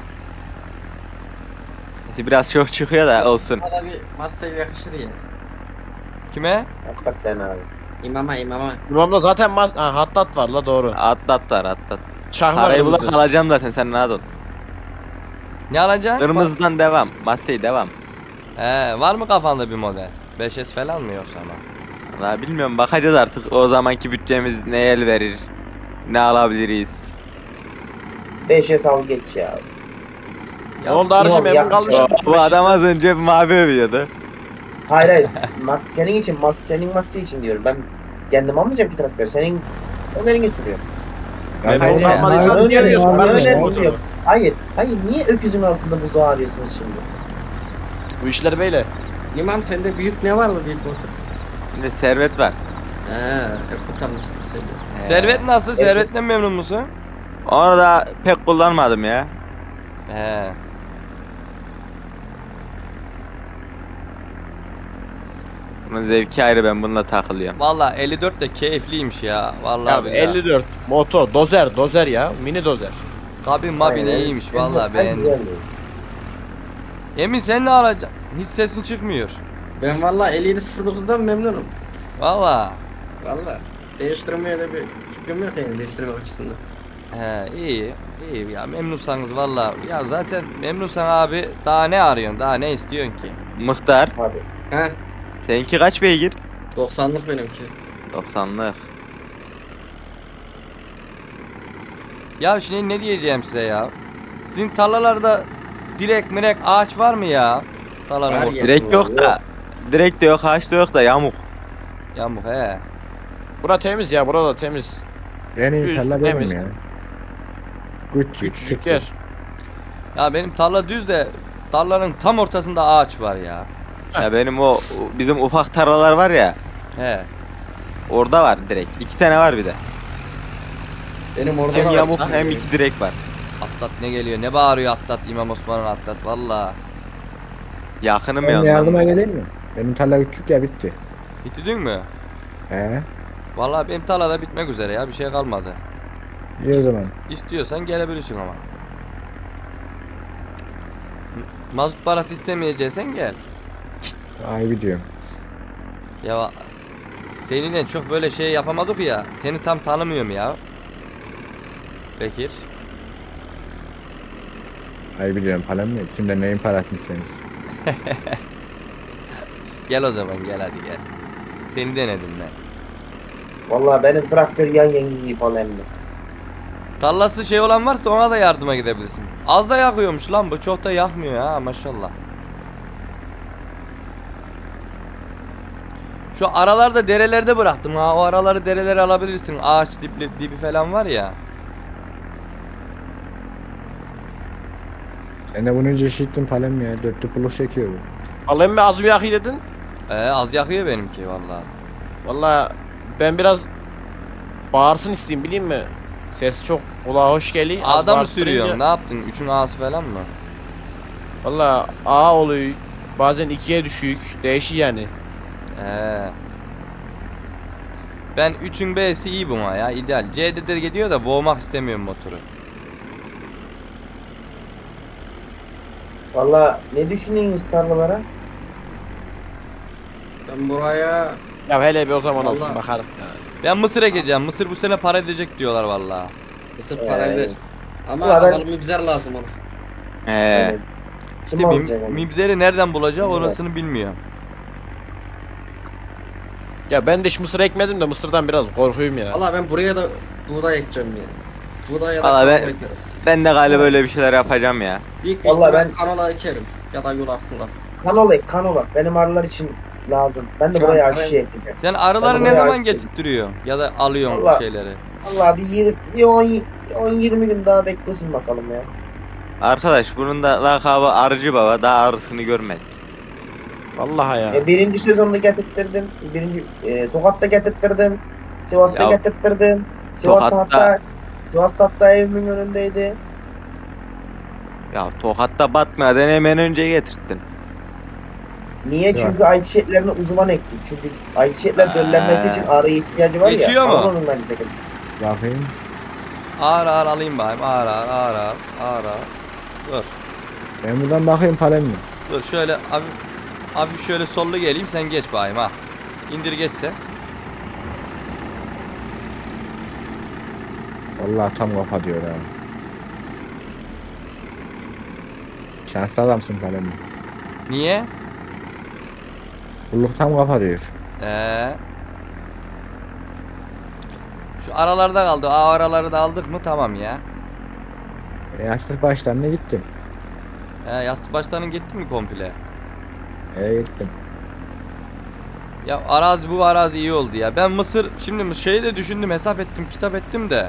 Sesi biraz çok çıkıyor da olsun. Bana bir masaya yakışır ya. Kime? Hakikaten abi. İmama imama. İmamda zaten mas ha, hattat var la doğru. Atlatlar atlat. Çakma Parayı bulak kırmızı. alacağım zaten sen rahat ol. Ne alacaksın? Kırmızıdan devam. Masayı devam. He, var mı kafanda bir model? beş S falan mı yoksa ama? Valla bilmiyorum bakacağız artık o zamanki bütçemiz neye el verir. Ne alabiliriz. beşe sal geç ya. Ne oldu Arıcı İmam memnun yakmış kalmışım. O, bu adam az önce mavi övüyordu. Hayır hayır. Mas senin için, mas senin ması için diyorum. Ben kendim almayacağım ki traktör. Senin önerini sürüyorum. Memnun Hayır, kalmadıysan hayır, niye hayır, arıyorsun hayır, kardeşim hayır, motoru? hayır. Hayır, hayır. Niye öküzün altında buzağı arıyorsunuz şimdi? Bu işler böyle. İmam sende büyük ne var mı büyük motor? Şimdi servet var. He, kurtarmışsın seni. He. Servet nasıl? Servetten memnun musun? Onu da pek kullanmadım ya. He. Bunun zevki ayrı, ben bununla takılıyorum. Valla elli dört de keyifliymiş ya. Vallahi Ya billahi. elli dört moto dozer dozer ya mini dozer. Kabin mabin Aynen. iyiymiş En- vallahi en beğendim. güzel. Emin sen ne alacaksın? Hiç sesin çıkmıyor. Ben valla elli yedi sıfır dokuzdan memnunum. Valla. Valla. Değiştirmeye de bir fikrim yok yani değiştirmek açısından. He iyi. İyi ya memnunsanız valla. Ya zaten memnunsan abi daha ne arıyorsun? Daha ne istiyorsun ki? Muhtar, Abi. He seninki kaç beygir? doksanlık benimki. doksanlık. Ya şimdi ne diyeceğim size ya? Sizin tarlalarda direk mirek ağaç var mı ya? Tarlanın Var ya. ortasında. Direkt yok da, direkt de yok, ağaç da yok da yamuk. Yamuk he. Bura temiz ya, burada temiz. En iyi Düz, tarla benim temiz. ya. Küçük Küçücük yer. Ya benim tarla düz de tarlanın tam ortasında ağaç var ya. Ya benim o bizim ufak tarlalar var ya, He. orada var direkt. İki tane var bir de. Benim orada Hem da var. yamuk hem iki direk var. Atlat ne geliyor? Ne bağırıyor Atlat? İmam Osman'ın Atlat valla. Yakınım Ben yandan. yardıma geleyim mi? Benim tarla küçük ya, bitti. Bitirdin mü? He. Valla benim tarlada bitmek üzere ya bir şey kalmadı. İyi o zaman. İstiyorsan gelebilirsin ama. Mazot parası istemeyeceksen gel. Ay gidiyorum. Ya seninle çok böyle şey yapamadık ya. Seni tam tanımıyorum ya. Bekir. Ay biliyorum, param yok. Kimden neyin parasını istemiş? Gel o zaman gel hadi gel. Seni denedim ben. Vallahi benim traktör yan yengi gibi falan emmi. Tarlası şey olan varsa ona da yardıma gidebilirsin. Az da yakıyormuş lan bu, çok da yakmıyor ha maşallah. Şu aralarda derelerde bıraktım ha, o araları derelere alabilirsin. Ağaç dipli dibi falan var ya. Sen de bunu önce işittin param ya. Dörtlü puluk çekiyor bu. Alayım mı az bir yakı dedin? Ee, az yakıyor benimki vallahi. Valla ben biraz bağırsın isteyeyim, bileyim mi? Ses çok kulağa hoş geliyor. Az Ağda mı bağırttırınca- sürüyorsun? Ne yaptın? Üçün ağası falan mı? Valla A oluyor. Bazen ikiye düşük. Değişiyor yani. Ee. Ben üçün B'si iyi buna ya, ideal. C'de de gidiyor da boğmak istemiyorum motoru. Vallahi ne düşünüyorsunuz tarlalara? Ben buraya Ya hele bir o zaman olsun Vallahi- bakarım. Ben Mısır'a gideceğim. Mısır bu sene para edecek diyorlar vallahi. Mısır Ee, para ver. Ama ulan ben- havalı mübzer lazım olur. He. Yani, İşte kim mim, alacak onu? mibzeri nereden bulacak Evet. orasını bilmiyorum. Ya ben de hiç mısır ekmedim de mısırdan biraz korkuyum ya. Valla ben buraya da buğday ekeceğim yani. Buğday ya da Valla ben- kanola ekerim. Ben de galiba böyle bir şeyler yapacağım ya. Büyük bir Vallahi ihtimal ben- kanola ekerim. Ya da yulaf mulaf. Kanola ek, kanola. Benim arılar için lazım. Ben de Şu an buraya ben- aşı yapacağım. Sen arıları Ben ne oraya zaman açtım. getirtiyorsun? Ya da alıyorsun bu Vallahi- şeyleri? Vallahi bir yirmi, bir on yirmi gün daha beklesin bakalım ya. Arkadaş bunun da lakabı Arıcı Baba, daha arısını görmedik. Vallahi ya. E, birinci sezonda getirttirdim. Birinci e, Tokat'ta getirttirdim. Sivas'ta Ya, getirttirdim. Sivas'ta Tokat'ta- hatta Sivas'ta hatta evimin önündeydi. Ya Tokat'ta batmadan hemen önce getirttin. Niye? Ya. Çünkü ayçiçeklerini uzman ektik. Çünkü ayçiçekler Ha. döllenmesi için arı ihtiyacı var ya. Geçiyor mu? Alın ondan bir şekilde. Bakayım. Ağır ağır alayım bakayım. Ağır ağır ağır ağır ağır ağır. Dur. Ben buradan bakayım param yok. Dur şöyle hafif, hafif şöyle sollu geleyim, sen geç bakayım ha. İndir geçse. Vallahi tam kafa diyor ha. Şanslı adamsın param yok. Niye? Pulluk tam kafa diyor. Ee. Şu aralarda kaldı. O araları da aldık mı tamam ya. E, yastık başlarına gittim. He, yastık başlarının gitti mi komple? E gittim. Ya arazi, bu arazi iyi oldu ya. Ben Mısır şimdi şeyi de düşündüm, hesap ettim, kitap ettim de.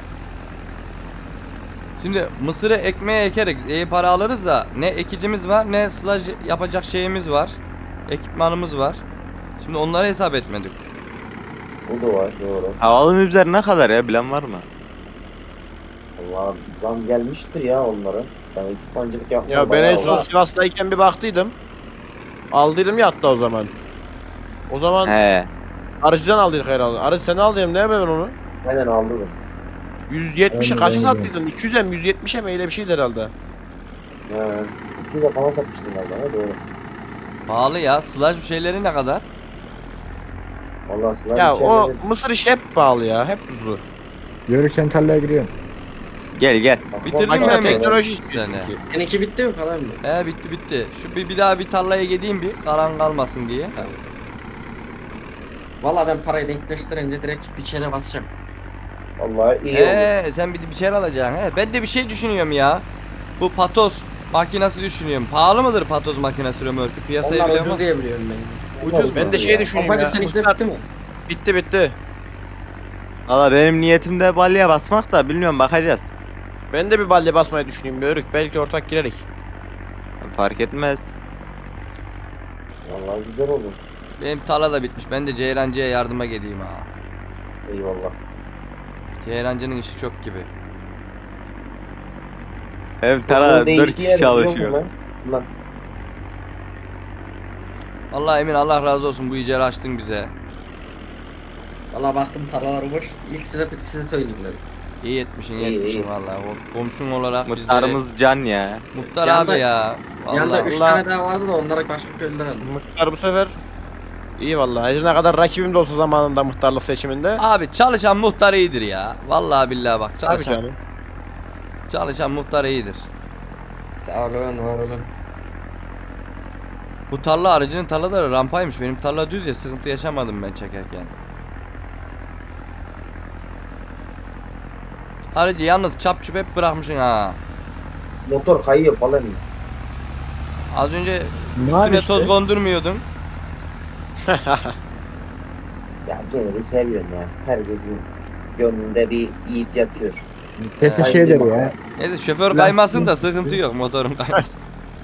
Şimdi Mısır'ı ekmeğe ekerek iyi para alırız da ne ekicimiz var ne sılaj yapacak şeyimiz var. Ekipmanımız var. Şimdi onları hesap etmedik. Bu da var doğru. Havalı mübzer ne kadar ya, bilen var mı? Allah zam gelmiştir ya onlara. Ben ekipmancılık yapmam. Ya ben en bayağı son oldu. Sivas'tayken bir baktıydım. Aldıydım ya hatta o zaman. O zaman He. arıcıdan aldıydık herhalde. Arıcı sen aldın değil mi ben onu? Aynen aldırdım. yüz yetmişe Ben de, kaça ben de. sattıydın? iki yüze mi yüz yetmişe mi öyle bir şeydi herhalde. He. iki yüze falan satmıştım galiba. Doğru. Pahalı ya. Slash bir şeyleri ne kadar? Vallahi sıra Ya bir şey o dedi. mısır işi hep pahalı ya, hep tuzlu. Yörük sen tarlaya giriyorsun. Gel gel. Bitirdin Makine mi Emin? teknoloji istiyorsun Sene. ki. Seninki bitti mi falan mı? He bitti bitti. Şu bir, bir daha bir tarlaya gideyim bir. Karan kalmasın diye. Valla ben parayı denkleştirince direkt bir çene basacağım. Vallahi iyi oldu. He sen bir, bir şey alacaksın. He ben de bir şey düşünüyorum ya. Bu patos makinesi düşünüyorum. Pahalı mıdır patos makinesi römorku? Piyasayı Onlar biliyor ucuz musun? diye biliyorum ben. Ucuz Ben de şey düşünüyorum Kompacı ya. seninki de Muhtar- bitti mi? Bitti bitti. Valla benim niyetimde balya basmak da bilmiyorum bakacağız. Ben de bir balya basmayı düşünüyorum. Börük belki ortak girerik. Fark etmez. Vallahi güzel oldu. Benim tarla da bitmiş. Ben de Ceyrancı'ya yardıma gideyim ha. Eyvallah. Ceyrancı'nın işi çok gibi. Hem Motor tarla dört değiştiği kişi yer biliyor çalışıyor. musun lan? Lan. Allah emin Allah razı olsun bu icra açtın bize. Valla baktım tarlalar boş. İlk size, size söyleyeyim dedim. İyi etmişsin iyi İyi, etmişsin iyi. valla. O komşun olarak bizleri. Muhtarımız can ya. Muhtar Yanda- abi ya. Yanında Vallahi. üç Allah. tane daha vardı da onlara başka köylüler aldım. Muhtar bu sefer iyi vallahi. Her ne kadar rakibim de olsa zamanında muhtarlık seçiminde. Abi çalışan muhtar iyidir ya. Vallahi billahi bak Abi çalışan, canım. çalışan muhtar iyidir. Sağ olun, var olun. Bu tarla aracının tarlaları rampaymış. Benim tarla düz ya sıkıntı yaşamadım ben çekerken. Aracı yalnız çap çup hep bırakmışsın ha. Motor kayıyor falan. Az önce Ne var üstüne işte? toz kondurmuyordun. Ya gene de seviyorum ya. Herkesin gönlünde bir yiğit yatıyor. Kesin Saygı şeydir duymak ya. lazım. Neyse şoför kaymasın da sıkıntı yok motorun kaymasın.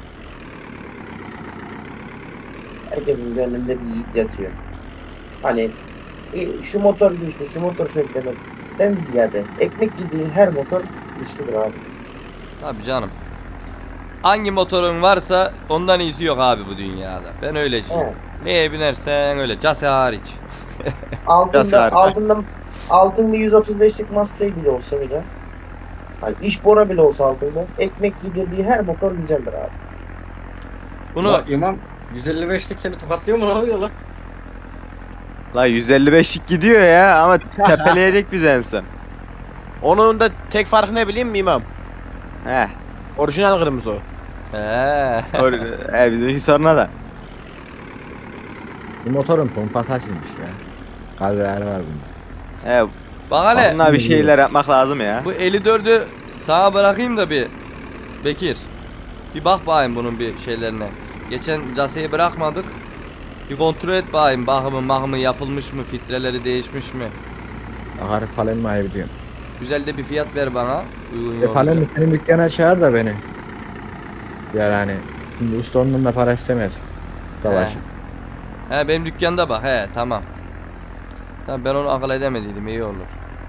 Herkesin gönlünde bir yiğit yatıyor. Hani e, şu motor güçlü, şu motor şöyle demekten ziyade ekmek yediğin her motor güçlüdür abi. Tabii canım. Hangi motorun varsa ondan iyisi yok abi bu dünyada. Ben öyleciyim. Evet. Neye binersen öyle. Case hariç. Altında, Yasar. altında, altında yüz otuz beşlik Massey bile olsa bile, hani iş bora bile olsa altında, ekmek yedirdiği her motor güzeldir abi. Bunu Ulan İmam yüz elli beşlik seni tokatlıyor mu, ne oluyor lan? La yüz elli beşlik gidiyor ya ama tepeleyecek bizi en son. Onun da tek farkı ne bileyim mi imam? Heh. Orijinal kırmızı o. Eee. Or- e, bizim soruna da. Bu motorun pompası açılmış ya. Kalorileri var bunda. E, Bak hele. aslında bir şeyler yapmak lazım ya. Bu elli dördü sağa bırakayım da bir Bekir. Bir bak bakayım bunun bir şeylerine. Geçen caseyi bırakmadık. Bir kontrol et bakayım bakımı mahımı yapılmış mı, filtreleri değişmiş mi? Akar falan mı ayıp diyorum. Güzel de bir fiyat ver bana. Uygun E falan yolunda. mı senin dükkana çağır da beni. Yani hani şimdi usta ondan da para istemez. Dalaş. He benim dükkanda bak he tamam. Tamam ben onu akıl edemediydim iyi olur.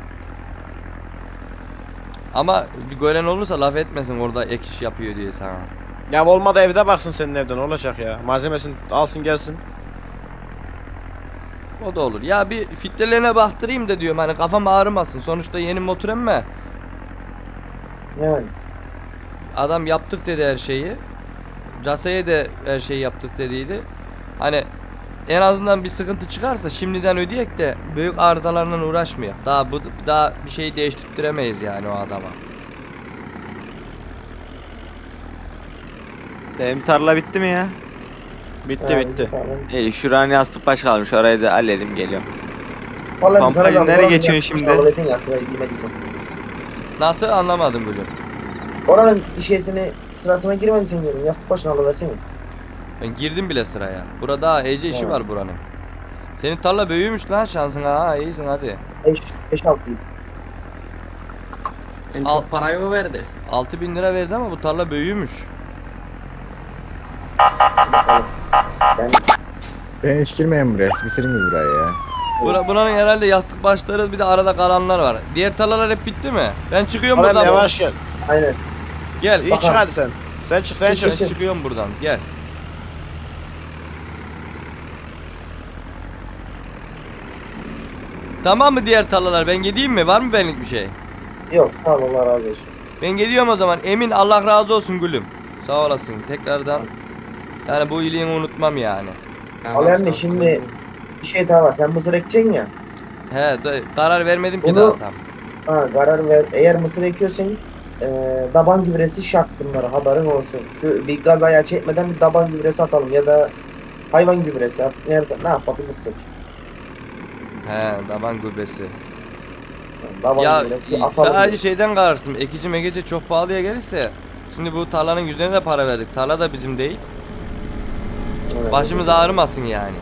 Ama bir gören olursa laf etmesin orada ek iş yapıyor diye sana. Ya olmadı evde baksın senin evden olacak ya. Malzemesini alsın gelsin. O da olur. Ya bir filtrelerine baktırayım da diyorum hani kafam ağrımasın. Sonuçta yeni motor emme. Yani Adam yaptık dedi her şeyi. Caseye de her şeyi yaptık dediydi. Hani en azından bir sıkıntı çıkarsa şimdiden ödeyek de büyük arızalarla uğraşmayak. Daha bu daha bir şey değiştirtiremeyiz yani o adama. Benim tarla bitti mi ya? Bitti yani bitti. falan. İyi şuranın yastık baş kalmış orayı da halledim geliyorum. Vallahi Pompacı sana da- nereye oranın geçiyorsun yastık şimdi? başına alıversin ya, şurayı giymediysen. Nasıl anlamadım böyle. Oranın işesini sırasına girmediysen diyorum. Yastık başına alıversene. Ben girdim bile sıraya. Burada Ece işi Evet. var buranın. Senin tarla büyümüş lan şansına ha iyisin hadi. beş altı yüz. En Al. çok parayı o verdi. altı bin lira verdi ama bu tarla büyümüş. Bakalım. Ben Ben hiç girmeyeyim buraya. Siz bitirin mi burayı ya? Bura, buranın herhalde yastık başları bir de arada kalanlar var. Diğer tarlalar hep bitti mi? Ben çıkıyorum Alem buradan. yavaş gel. Aynen. Gel. İyi Bak, çık hadi sen. Sen çık sen ben çık. çıkıyorum buradan. Gel. Tamam mı diğer tarlalar? Ben gideyim mi? Var mı benlik bir şey? Yok tamam Allah razı olsun. Ben gidiyorum o zaman. Emin Allah razı olsun gülüm. Sağ olasın. Tekrardan. Yani bu iyiliğini unutmam yani. Tamam, Alem sağ de ol. şimdi bir şey daha var. Sen mısır ekeceksin ya. He, da- karar vermedim ki Bunu- daha tam. Ha karar ver. Eğer mısır ekiyorsan e, daban gübresi şart bunlara haberin olsun. Şu bir gaz ayağı çekmeden bir daban gübresi atalım ya da hayvan gübresi artık nerede ne yapabilirsek. He, daban gübresi. Daban Ya gübresi bir atalım. sadece şeyden kararsın. Ekici mekeci çok pahalıya gelirse. Şimdi bu tarlanın yüzüne de para verdik. Tarla da bizim değil. Evet. Başımız ağrımasın yani.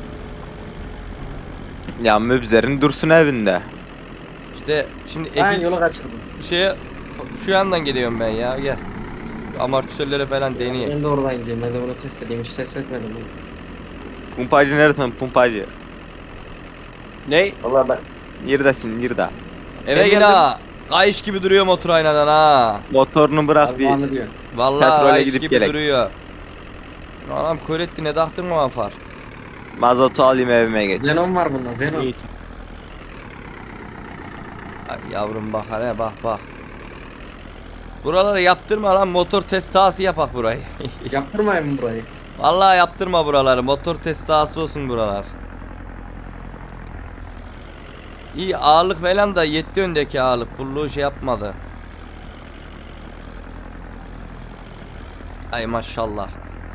Ya mübzerin dursun evinde. İşte şimdi Ben ekici yolu kaçırdım. şeye şu yandan geliyorum ben ya. Gel. Amortisörlere falan deneyeyim. Ben de oradan gideyim. Ben de bunu test edeyim. Hiç ses etmedim. Pumpacı nerede pumpacı? Ney? Vallahi ben Neredesin nerede? Eve Emin geldim. ha, kayış gibi duruyor motor aynadan ha. Motorunu bırak bir Allah'ını diyor. Vallahi Petrole kayış gidip gibi gelek. duruyor. Anam köretti ne taktın mı afar? mazotu alayım evime geç. Zenon var bunda. Zenon. İyi. Ay yavrum bak hele bak bak. Buraları yaptırma lan, motor test sahası yapak burayı. Yaptırmayın mı burayı? Vallahi yaptırma buraları, motor test sahası olsun buralar. İyi ağırlık falan da yetti, öndeki ağırlık pulluğu şey yapmadı. Ay maşallah.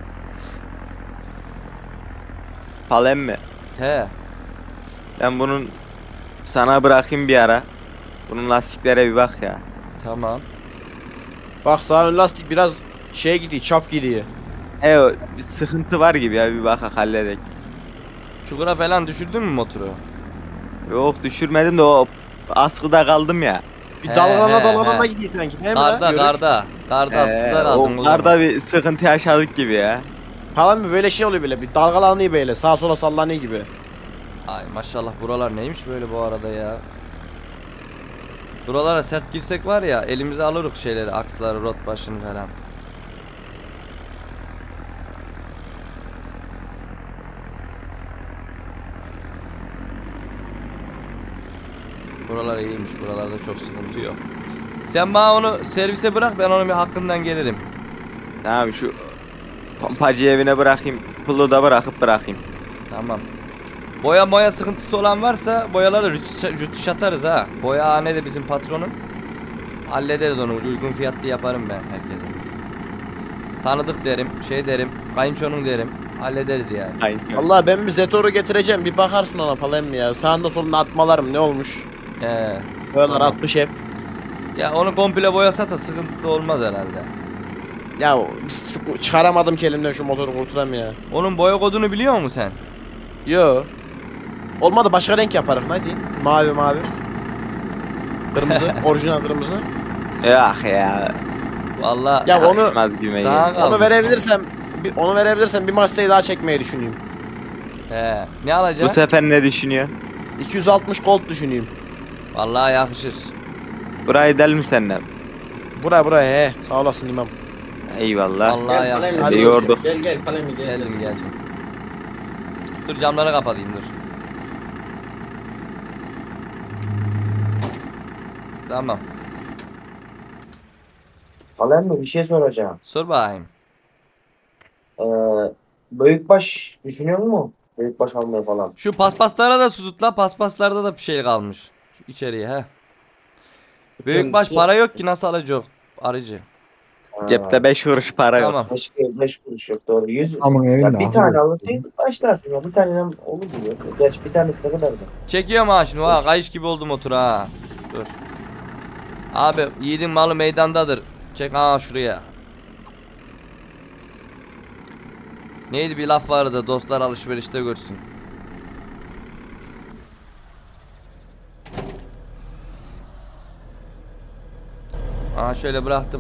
Palem mi? He. Ben bunun sana bırakayım bir ara. Bunun lastiklere bir bak ya. Tamam. Bak sağ ön lastik biraz şey gidiyor, çap gidiyor. E o bir sıkıntı var gibi ya, bir bak halledek. Çukura falan düşürdün mü motoru? Yok düşürmedim de o askıda kaldım ya. Bir He, dalgalana he, dalgalana he. gidiyor sanki değil mi lan? Karda Yörük. karda. Karda Ee, askıda kaldın o o karda zaman. bir sıkıntı yaşadık gibi ya. Falan mı böyle şey oluyor böyle bir dalgalanıyor böyle sağa sola sallanıyor gibi. Ay maşallah, buralar neymiş böyle bu arada ya. Buralara sert girsek var ya, elimize alırız şeyleri, aksları, rot başını falan. Buralar iyiymiş, buralarda çok sıkıntı yok. Sen bana onu servise bırak, ben onun bir hakkından gelirim. Tamam şu pompacı evine bırakayım. Pulu da bırakıp bırakayım. Tamam. Boya boya sıkıntısı olan varsa boyaları rütüş, rütüş atarız ha. Boyahane de bizim patronum. Hallederiz onu, uygun fiyatlı yaparım ben herkese. Tanıdık derim, şey derim, kayınçonun derim. Hallederiz yani. Aynen. Allah ben bir Zetor'u getireceğim bir bakarsın ona falan mı ya. Sağında solunda atmalarım ne olmuş. Ee, Boyalar Tamam. atmış hep. ya onu komple boyasa da sıkıntı olmaz herhalde. Ya şu- çıkaramadım ki elimden şu motoru kurtulam ya. Onun boya kodunu biliyor musun sen? Yo. Olmadı başka renk yaparım hadi. Mavi mavi. Kırmızı, orijinal kırmızı. Yok ya. Vallahi Ya onu Yakışmaz gibi Sağ geliyor. kal. onu verebilirsem bir, onu verebilirsem bir Massey'i daha çekmeyi düşünüyorum. He, ne Bu alacaksın? sefer ne düşünüyorsun? iki yüz altmış Gold düşünüyorum. Vallahi yakışır. Burayı del mi senden? Buraya buraya he. Sağ olasın imam. Eyvallah. Vallahi Gel, yakışır. Palemi, Hadi gel. yorduk. Gel gel Palemi gel. Geldim gel. geldim. Dur camları kapatayım dur. Tamam. Alem mi bir şey soracağım. Sor bakayım. Ee, büyükbaş düşünüyor musun? Büyükbaş almaya falan. Şu paspaslara da su tut la. Paspaslarda da bir şey kalmış. Şu içeriye he. Büyükbaş para yok ki, nasıl alacak arıcı? Ha, Cepte beş kuruş para yok. Tamam. Beş, beş kuruş yok doğru. Yüz. Amın Ya evinde. bir ahır tane yok. alırsın başlarsın ya. Bir tane olur diyor. Gerçi bir tanesi ne kadar da. Çekiyorum ha şimdi, ha kayış gibi oldu motor ha. Dur. Abi yiğidin malı meydandadır. Çek ha şuraya. Neydi bir laf vardı, dostlar alışverişte görsün. Aha şöyle bıraktım.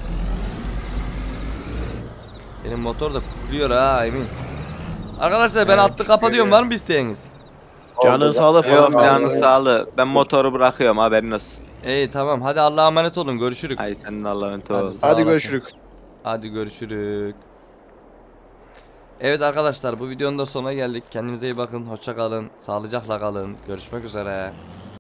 Benim motor da kutluyor ha Emin. Arkadaşlar ben Evet, attı kapatıyorum, var mı bir isteğiniz? Canın sağlık. Yok Sağ ol. canın sağlığı. Ben motoru bırakıyorum haberin olsun. İyi tamam hadi Allah'a emanet olun görüşürük. Ay senin Allah'ın Hadi. ol. Sağ Hadi olasın. görüşürük. Hadi görüşürük. Evet arkadaşlar bu videonun da sonuna geldik. Kendinize iyi bakın. Hoşça kalın. Sağlıcakla kalın. Görüşmek üzere.